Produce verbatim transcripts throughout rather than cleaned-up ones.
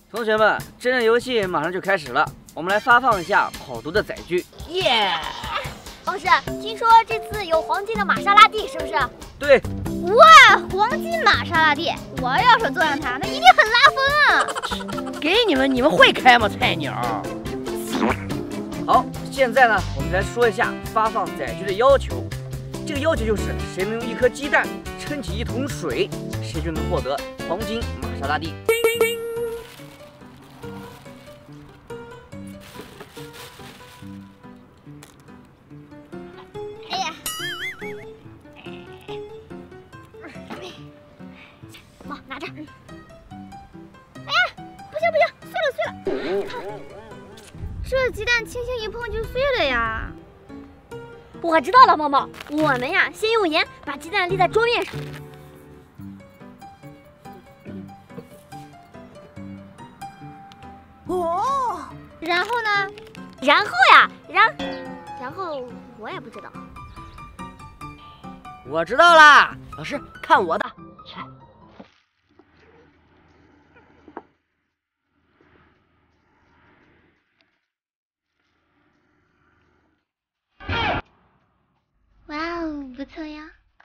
同学们，真人游戏马上就开始了，我们来发放一下好读的载具。 耶！老师，听说这次有黄金的玛莎拉蒂，是不是？ 对。 哇，黄金玛莎拉蒂，我要是坐上它，那一定很拉风啊！ 给你们，你们会开吗？菜鸟。 好，现在呢，我们来说一下发放载具的要求。这个要求就是，谁能用一颗鸡蛋撑起一桶水，谁就能获得黄金玛莎拉蒂。 哎呀，妈，拿着。哎呀，不行不行，碎了碎了。这鸡蛋轻轻一碰就碎了呀！我知道了，猫猫，我们呀先用盐把鸡蛋立在桌面上。哦，然后呢？然后呀，然然后我也不知道。 我知道啦，老师看我的。 哇哦，不错呀。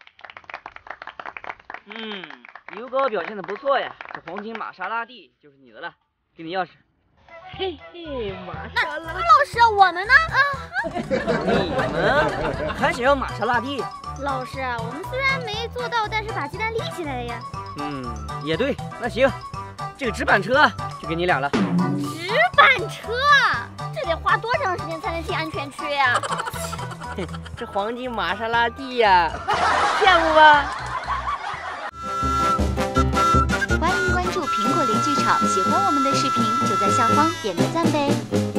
嗯，牛高表现的不错呀，这黄金玛莎拉蒂就是你的了，给你钥匙。 嘿嘿，玛莎拉蒂。 老师，我们呢？啊， 你们还想要玛莎拉蒂？ 老师，我们虽然没做到，但是把鸡蛋立起来了呀。 嗯，也对。那行，这个纸板车就给你俩了。 纸板车，这得花多长时间才能进安全区呀？ 这黄金玛莎拉蒂呀，羡慕吧？ 欢迎关注苹果零剧场，喜欢我们的视频就在下方点个赞呗。